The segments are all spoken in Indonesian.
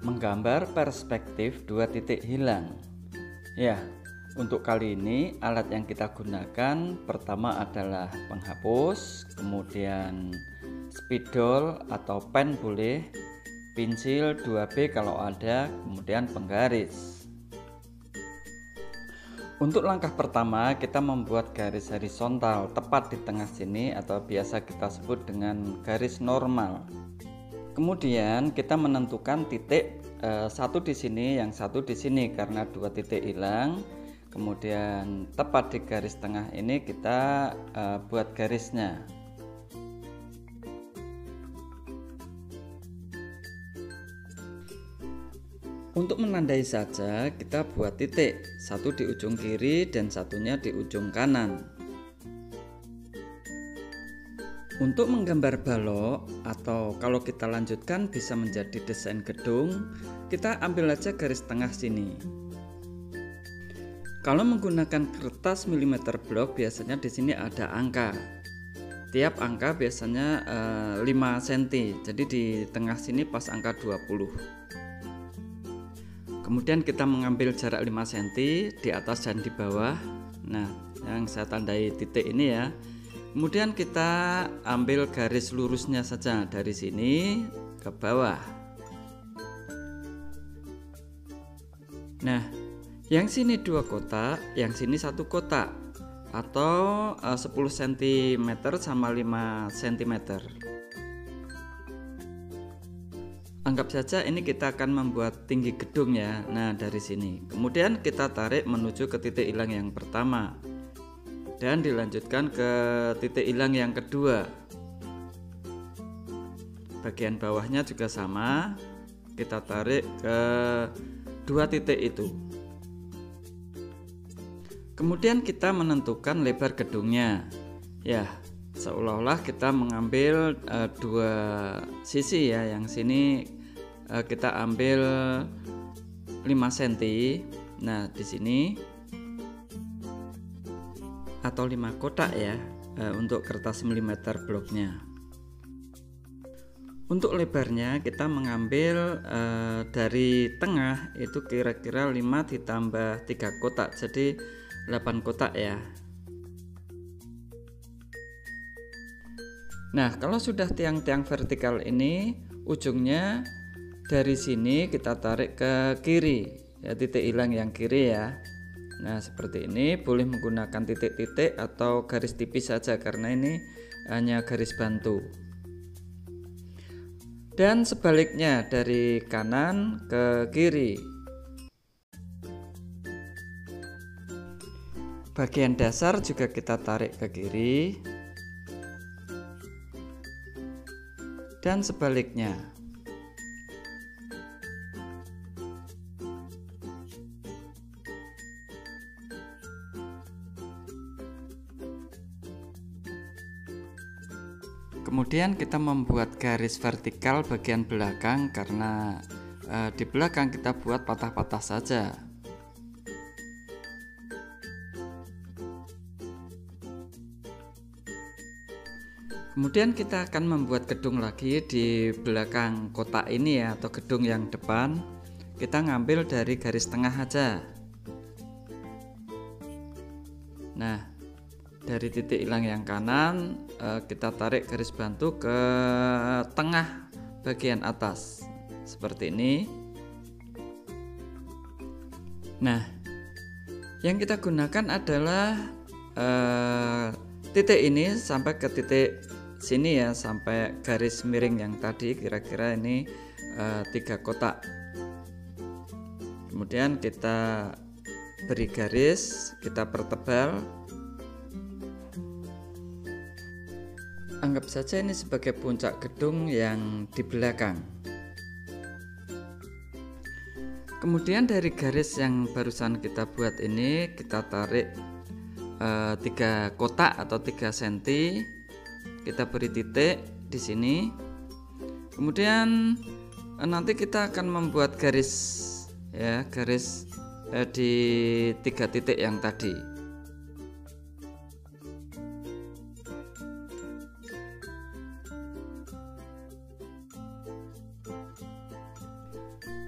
Menggambar perspektif dua titik hilang. Ya, untuk kali ini alat yang kita gunakan pertama adalah penghapus, kemudian spidol atau pen boleh, pensil 2B kalau ada, kemudian penggaris. Untuk langkah pertama kita membuat garis horizontal tepat di tengah sini atau biasa kita sebut dengan garis normal. Kemudian kita menentukan titik satu di sini, yang satu di sini karena dua titik hilang. Kemudian tepat di garis tengah ini kita buat garisnya. Untuk menandai saja kita buat titik, satu di ujung kiri dan satunya di ujung kanan. Untuk menggambar balok atau kalau kita lanjutkan bisa menjadi desain gedung, kita ambil aja garis tengah sini. Kalau menggunakan kertas milimeter blok biasanya di sini ada angka. Tiap angka biasanya 5 cm. Jadi di tengah sini pas angka 20. Kemudian kita mengambil jarak 5 cm di atas dan di bawah. Nah, yang saya tandai titik ini ya. Kemudian kita ambil garis lurusnya saja dari sini ke bawah. Nah, yang sini 2 kotak, yang sini 1 kotak atau 10 cm sama 5 cm. Anggap saja ini kita akan membuat tinggi gedung ya. Nah, dari sini. Kemudian kita tarik menuju ke titik hilang yang pertama. Dan dilanjutkan ke titik hilang yang kedua. Bagian bawahnya juga sama, kita tarik ke dua titik itu. Kemudian kita menentukan lebar gedungnya. Ya, seolah-olah kita mengambil dua sisi ya. Yang sini kita ambil 5 cm. Nah, di sini atau 5 kotak ya untuk kertas milimeter bloknya. Untuk lebarnya kita mengambil dari tengah itu kira-kira 5 ditambah 3 kotak, jadi 8 kotak ya. Nah, kalau sudah tiang-tiang vertikal ini ujungnya dari sini kita tarik ke kiri ya, titik hilang yang kiri ya. Nah, seperti ini, boleh menggunakan titik-titik atau garis tipis saja karena ini hanya garis bantu. Dan sebaliknya dari kanan ke kiri. Bagian dasar juga kita tarik ke kiri. Dan sebaliknya. Kemudian kita membuat garis vertikal bagian belakang karena di belakang kita buat patah-patah saja. Kemudian kita akan membuat gedung lagi di belakang kotak ini ya, atau gedung yang depan. Kita ngambil dari garis tengah aja. Nah, dari titik hilang yang kanan kita tarik garis bantu ke tengah bagian atas seperti ini. Nah, yang kita gunakan adalah titik ini sampai ke titik sini ya, sampai garis miring yang tadi, kira-kira ini 3 kotak. Kemudian kita beri garis, kita pertebal. Anggap saja ini sebagai puncak gedung yang di belakang. Kemudian dari garis yang barusan kita buat ini kita tarik 3 kotak atau 3 cm. Kita beri titik di sini. Kemudian nanti kita akan membuat garis ya, garis di 3 titik yang tadi.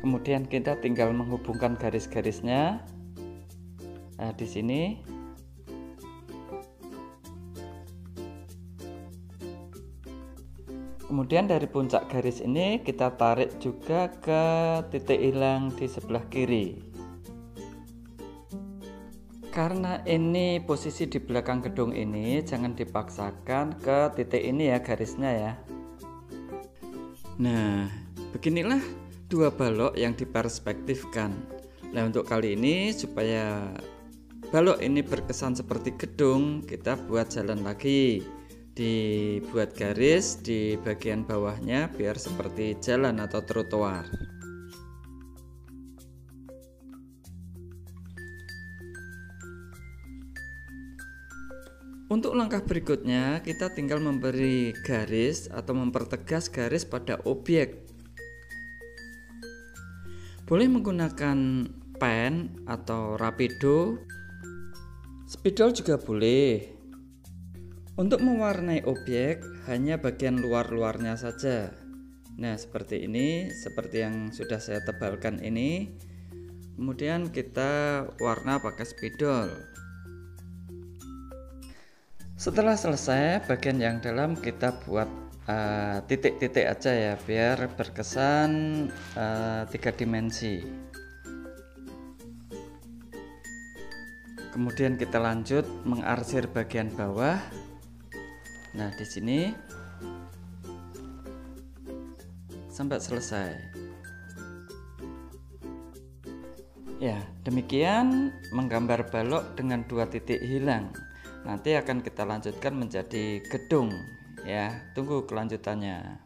Kemudian kita tinggal menghubungkan garis-garisnya. Nah, di sini. Kemudian dari puncak garis ini kita tarik juga ke titik hilang di sebelah kiri. Karena ini posisi di belakang gedung ini, jangan dipaksakan ke titik ini ya garisnya ya. Nah, beginilah dua balok yang diperspektifkan. Nah, untuk kali ini supaya balok ini berkesan seperti gedung, kita buat jalan lagi. Dibuat garis di bagian bawahnya biar seperti jalan atau trotoar. Untuk langkah berikutnya, kita tinggal memberi garis atau mempertegas garis pada objek. Boleh menggunakan pen atau rapido, spidol juga boleh. Untuk mewarnai objek hanya bagian luar-luarnya saja. Nah, seperti ini, seperti yang sudah saya tebalkan ini. Kemudian kita warna pakai spidol. Setelah selesai, bagian yang dalam kita buat titik-titik aja ya, biar berkesan 3 dimensi. Kemudian kita lanjut mengarsir bagian bawah. Nah, di sini sampai selesai. Ya, demikian menggambar balok dengan 2 titik hilang. Nanti akan kita lanjutkan menjadi gedung ya. Tunggu kelanjutannya.